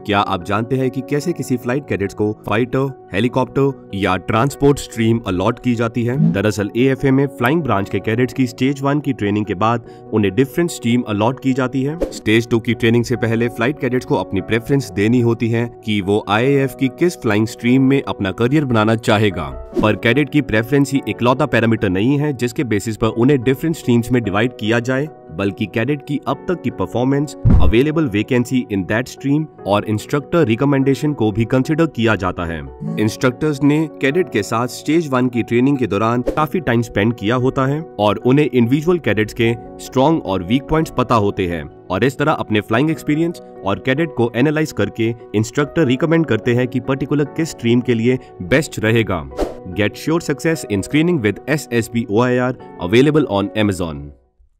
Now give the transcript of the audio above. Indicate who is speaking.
Speaker 1: क्या आप जानते हैं कि कैसे किसी फ्लाइट कैडेट्स को फाइटर, हेलीकॉप्टर या ट्रांसपोर्ट स्ट्रीम अलॉट की जाती है? दरअसल एएफए में फ्लाइंग ब्रांच के कैडेट्स की स्टेज 1 की ट्रेनिंग के बाद उन्हें डिफरेंट स्ट्रीम अलॉट की जाती है। स्टेज 2 की ट्रेनिंग से पहले फ्लाइट कैडेट्स को अपनी प्रेफरेंस देनी होती है कि वो आईएएफ की किस फ्लाइंग स्ट्रीम में अपना करियर बनाना चाहेगा। पर कैडेट की प्रेफरेंस ही इकलौता पैरामीटर नहीं है जिसके बेसिस पर उन्हें डिफरेंट स्ट्रीम्स में डिवाइड किया जाए, बल्कि कैडेट की अब तक की performance, available vacancy in that stream और इंस्ट्रक्टर रिकमेंडेशन को भी कंसिडर किया जाता है। इंस्ट्रक्टर्स ने कैडेट के साथ स्टेज 1 की ट्रेनिंग के दौरान काफी टाइम स्पेंड किया होता है और उन्हें इंडिविजुअल कैडेट्स के स्ट्रॉन्ग और वीक पॉइंट्स पता होते हैं और इस तरह अपने फ्लाइंग एक्सपीरियंस और कैडेट को एनालाइज करके इंस्ट्रक्टर रिकमेंड करते हैं कि पर्टिकुलर किस स्ट्रीम के लिए बेस्ट रहेगा। Get sure success in screening with SSB OIR, available on Amazon.